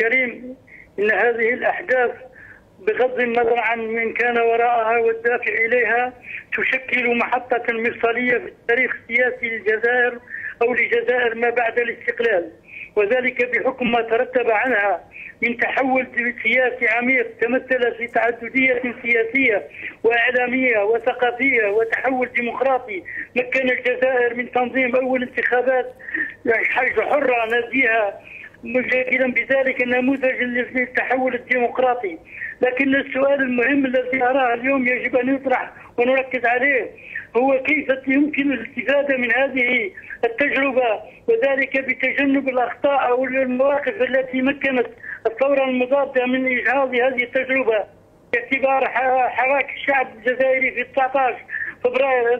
الكريم، إن هذه الأحداث بغض النظر عن من كان وراءها والدافع إليها تشكل محطة مفصلية في التاريخ السياسي للجزائر أو للجزائر ما بعد الاستقلال، وذلك بحكم ما ترتب عنها من تحول سياسي عميق تمثل في تعددية سياسية وإعلامية وثقافية وتحول ديمقراطي مكن الجزائر من تنظيم أول انتخابات حرة نزيهة مشكلا بذلك النموذج للتحول الديمقراطي. لكن السؤال المهم الذي أراه اليوم يجب أن يطرح ونركز عليه هو كيف يمكن الاستفادة من هذه التجربة، وذلك بتجنب الأخطاء أو المواقف التي مكنت الثورة المضادة من إجهاض هذه التجربة، باعتبار حراك الشعب الجزائري في 19 فبراير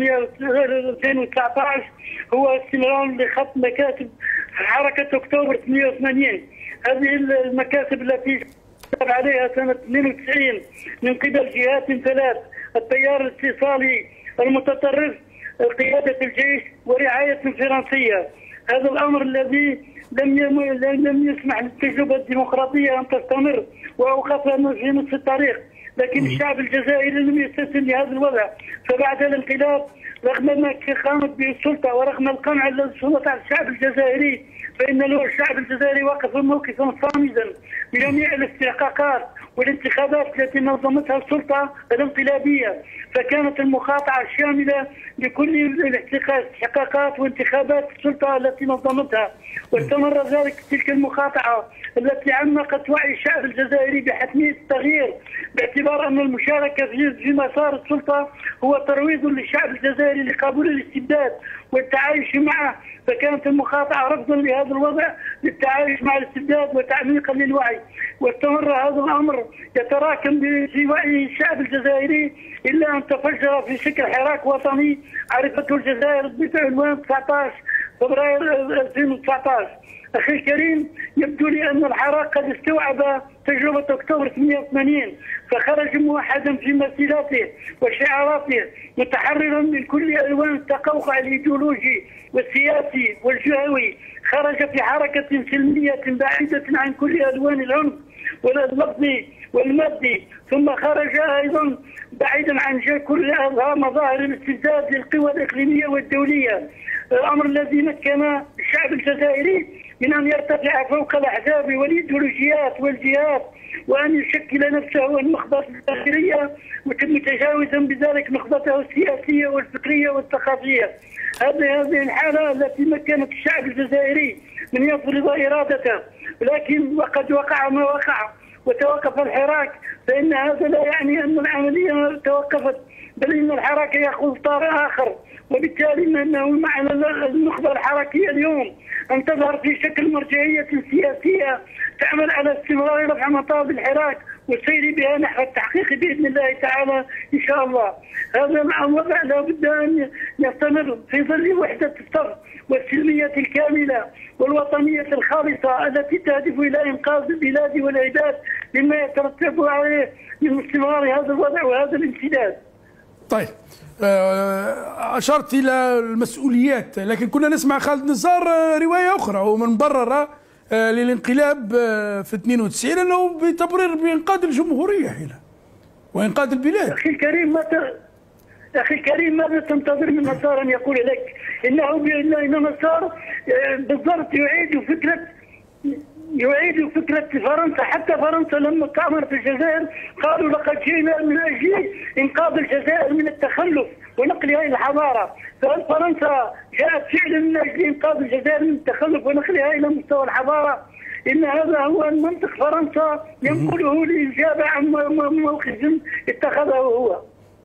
2019 هو استمرار لخط مكاسب حركة أكتوبر 88. هذه المكاسب التي تم عليها سنة 92 من قبل جهات ثلاث: التيار الاتصالي المتطرف، قيادة الجيش، ورعاية فرنسية. هذا الأمر الذي لم يسمح للتجربة الديمقراطية أن تستمر وأوقفها في نصف الطريق، لكن الشعب الجزائري لم يستسلم لهذا الوضع. فبعد الانقلاب رغم ما قامت به السلطة ورغم القمع الذي سلط على الشعب الجزائري، فإن له الشعب الجزائري وقف موقفا صامدا بجميع الاستحقاقات والانتخابات التي نظمتها السلطة الانقلابية، فكانت المقاطعة شاملة لكل الاستحقاقات وانتخابات السلطة التي نظمتها، واستمر ذلك تلك المقاطعة التي عمقت وعي الشعب الجزائري بحتمية التغيير، باعتبار أن المشاركة في مسار السلطة هو ترويض للشعب الجزائري لقبول الاستبداد والتعايش معه. فكانت المقاطعة رفضا لهذا الوضع للتعايش مع الاستبداد وتعميقا للوعي، واستمر هذا الأمر يتراكم في وعي الشعب الجزائري إلا أن تفجر في شكل حراك وطني عرفته الجزائر بعنوان 19 فبراير 2019. أخي الكريم، يبدو لي أن الحراك قد استوعب تجربة أكتوبر 88، فخرج موحدا في مسيراته وشعاراته متحررا من كل ألوان التقوقع الإيديولوجي والسياسي والجهوي، خرج في حركة سلمية بعيدة عن كل ألوان العنف واللفظي والمادي، ثم خرج أيضا بعيدا عن كل مظاهر الاستبداد للقوى الإقليمية والدولية، الأمر الذي مكن الشعب الجزائري من أن يرتفع فوق الأحزاب والإيديولوجيات والجهات وأن يشكل نفسه المخبط الداخلية متجاوزا بذلك مخبطه السياسية والفكرية والثقافية. هذه الحالة التي مكنت الشعب الجزائري من يفرض إرادته، لكن وقد وقع ما وقع وتوقف الحراك، فإن هذا لا يعني أن العملية توقفت، بل إن الحراك يأخذ طار آخر، وبالتالي أنه معنى النخبة الحركية اليوم أن تظهر في شكل مرجعية سياسية تعمل على استمرار رفع مطالب الحراك والسير بها نحو التحقيق بإذن الله تعالى إن شاء الله. هذا الوضع لا بد أن يستمر في ظل وحدة الصف والسلمية الكاملة والوطنية الخالصة التي تهدف إلى إنقاذ البلاد والعباد مما يترتب عليه من استمرار هذا الوضع وهذا الامتداد. طيب، أشرت إلى المسؤوليات، لكن كنا نسمع خالد نزار رواية أخرى ومن برر للانقلاب في 92 أنه بتبرير بإنقاذ الجمهورية هنا وإنقاذ البلاد. أخي الكريم ماذا تنتظر من نصار أن يقول لك إن نصار بالضبط يعيد فكرة فرنسا. حتى فرنسا لما استعمرت الجزائر قالوا لقد جئنا من أجل إنقاذ الجزائر من التخلف ونقلها إلى الحضارة، فهل فرنسا جاءت فعلا من أجل إنقاذ الجزائر من التخلف ونقلها إلى مستوى الحضارة؟ إن هذا هو المنطق فرنسا ينقله للإجابة عن موقف اتخذه هو.